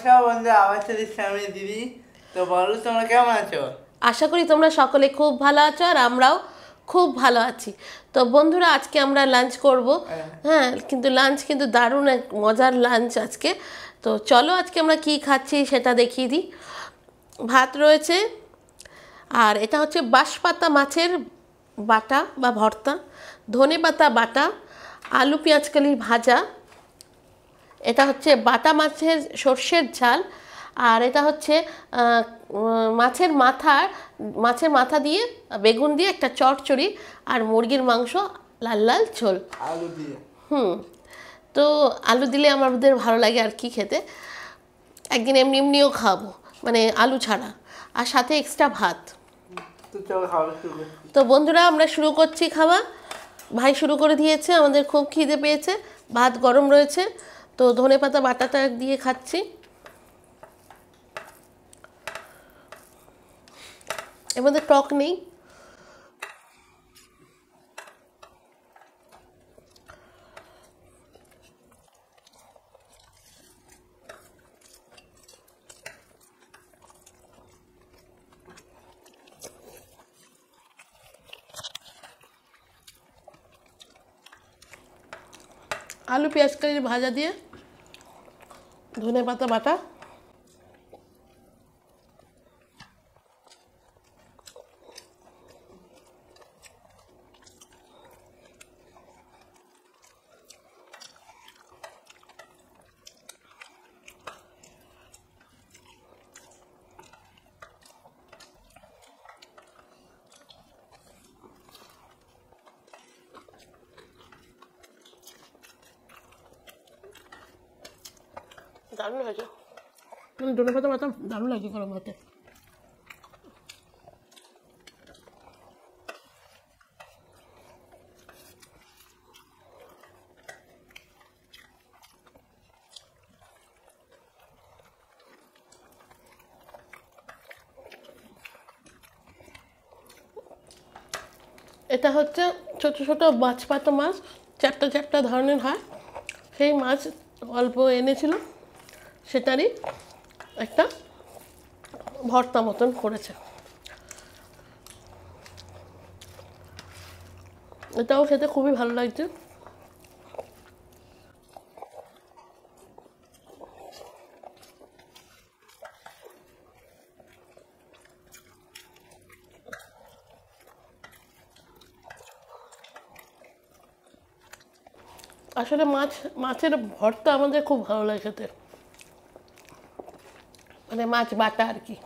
নমস্কার বন্ধুরা, আমার সাথে আমি দিদি। তো বলো, তোমরা কেমন আছো? আশা করি তোমরা সকলে খুব ভালো আছো আর আমরাও খুব ভালো আছি। তো বন্ধুরা, আজকে আমরা লাঞ্চ করব। হ্যাঁ, কিন্তু লাঞ্চ কিন্তু দারুণ এক মজার লাঞ্চ আজকে। তো চলো আজকে আমরা কি খাচ্ছি সেটা দেখিয়ে দিই। ভাত রয়েছে, আর এটা হচ্ছে বাঁশপাতা মাছের বাটা বা ভর্তা, ধনেপাতা বাটা, আলু পেঁয়াজকলি ভাজা, এটা হচ্ছে বাটা মাছের সর্ষের ঝাল, আর এটা হচ্ছে মাছের মাথা দিয়ে বেগুন দিয়ে একটা চচ্চড়ি, আর মুরগির মাংস লাল লাল ঝোল আলু দিয়ে। তো আলু দিলে আমাদের ভালো লাগে আর কি খেতে। একদিন এমনি এমনিও খাবো, মানে আলু ছাড়া, আর সাথে এক্সট্রা ভাত। তো চলো খাওয়া শুরু করি। তো বন্ধুরা, আমরা শুরু করছি খাওয়া। ভাই শুরু করে দিয়েছে, আমাদের খুব খিদে পেয়েছে, ভাত গরম রয়েছে, তো ধনেপাতা বাটাটা দিয়ে খাচ্ছি। এর মধ্যে টক নেই। আলু পেঁয়াজ কারি ভাজা দিয়ে ধনেপাতা বাটা, দারুণ হয়েছে। ধনেপাতা বাটা দারুণ লাগছে গরম ভাতে। এটা হচ্ছে ছোট ছোট বাঁশপাতা মাছ, চারটা চারটা ধরনের হয়, সেই মাছ অল্প এনেছিল, সেটারই একটা ভর্তা মতন করেছে। এটাও খেতে খুবই ভালো লাগছে। আসলে মাছের ভর্তা আমাদের খুব ভালো লাগে খেতে, মানে মাছ বাটা আর কি।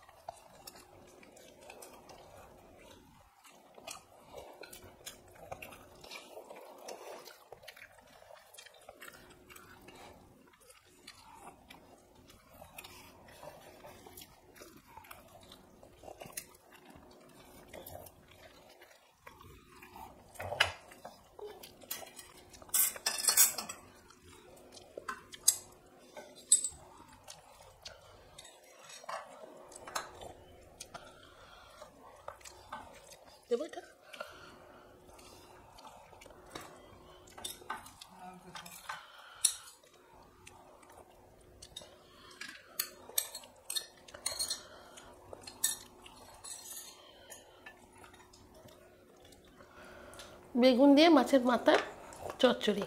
দেবো এটা? বেগুন দিয়ে মাছের মাথা চচ্চড়ি।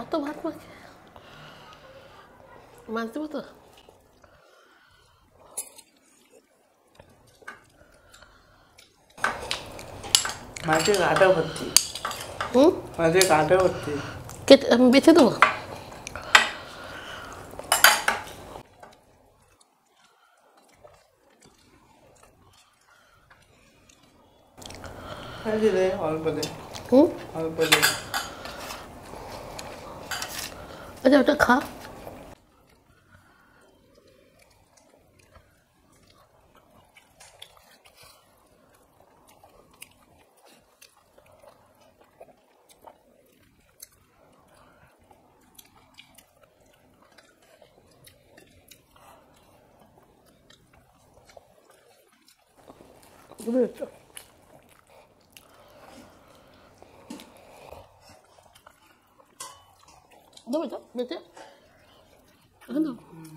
অত ভাত মাখে মাছ দেবো তো মাছের কাঁটা ভর্তি মাছের কাঁটা ভর্তি কেটে আমি বেছে দেবো অল্প দে অল্প দে আচ্ছা ওটা খা বুঝেছো দেবো তো বেঁচে এখন দাও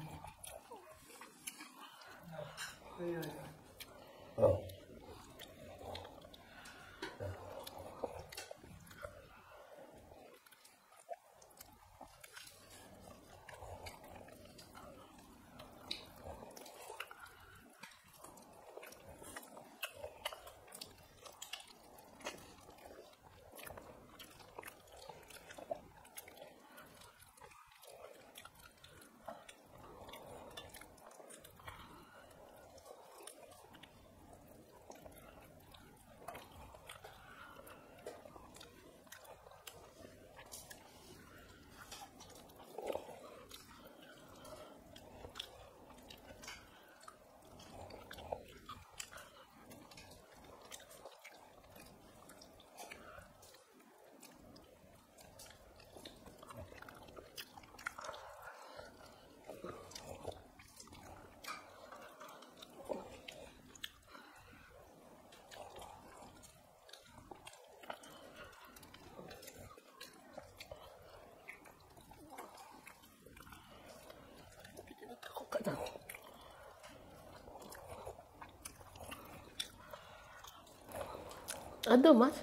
আর দেবো মাছ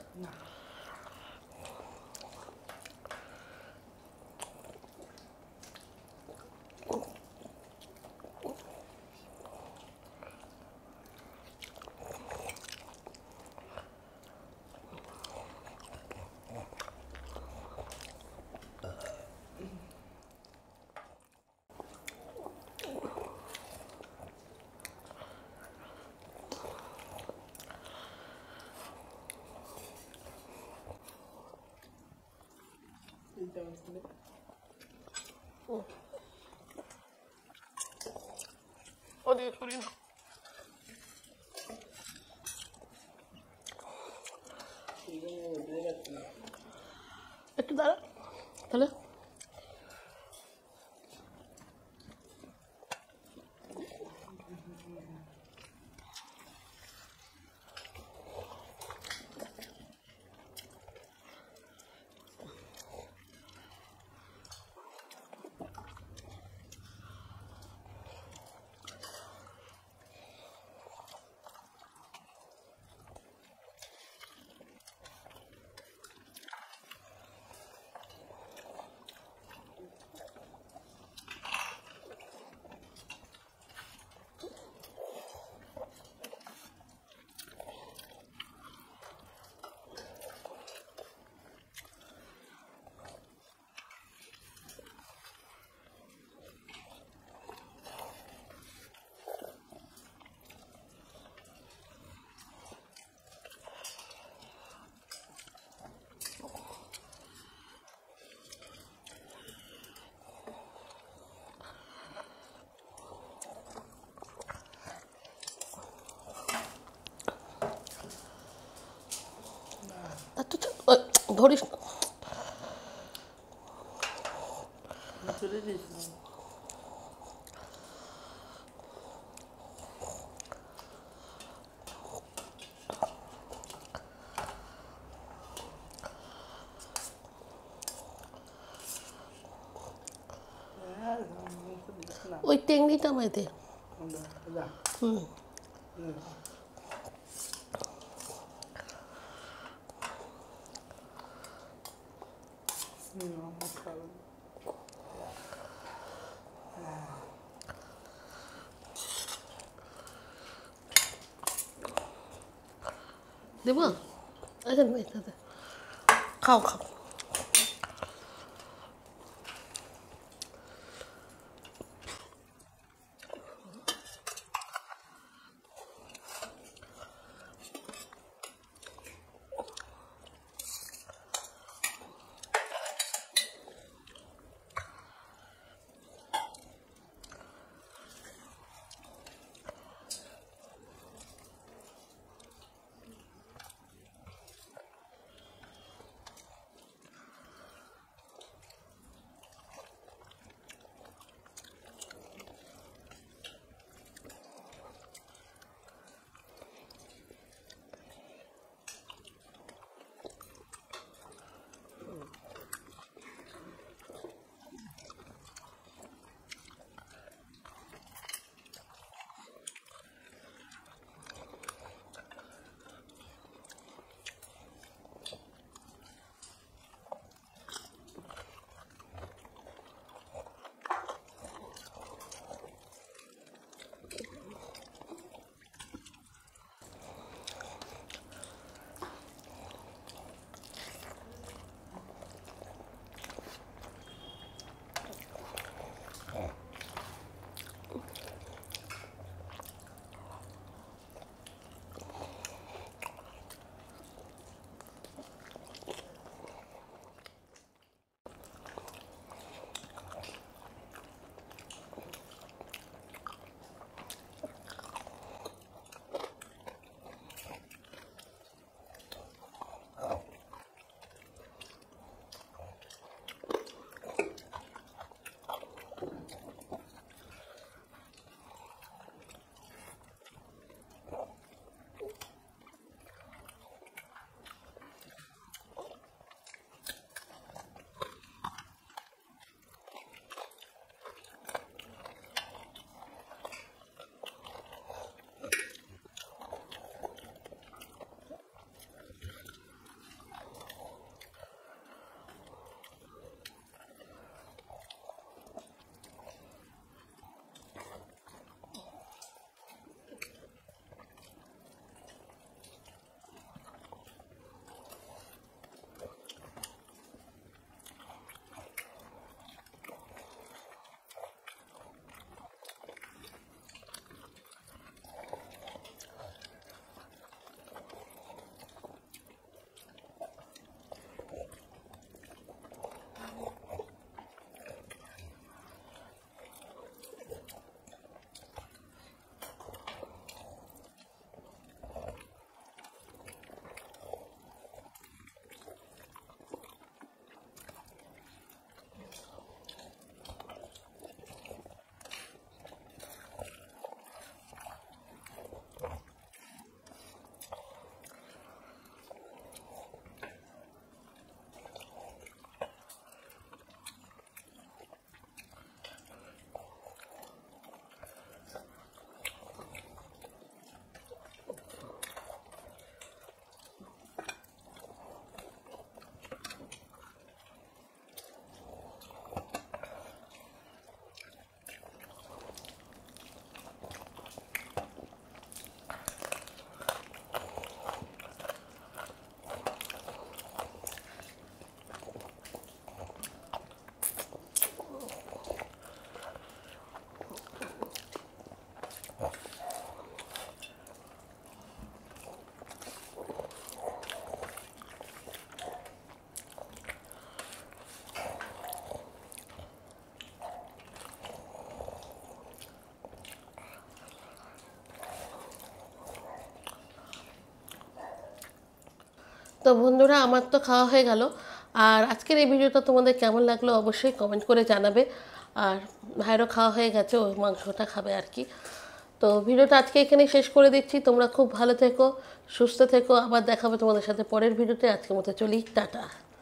ওদিকে সরিয়ে নাও একটু দাঁড়া তাহলে ধরিস চলে দিস ওই টেংরিটা আমায় দে হুম দেব আচ্ছা খাও খাও তো বন্ধুরা আমার তো খাওয়া হয়ে গেল। আর আজকের এই ভিডিওটা তোমাদের কেমন লাগলো অবশ্যই কমেন্ট করে জানাবে। আর ভাইয়েরও খাওয়া হয়ে গেছে, ওই মাংসটা খাবে আর কি। তো ভিডিওটা আজকে এখানেই শেষ করে দিচ্ছি। তোমরা খুব ভালো থেকো, সুস্থ থেকো। আবার দেখাবো তোমাদের সাথে পরের ভিডিওতে। আজকের মতো চলি, টাটা।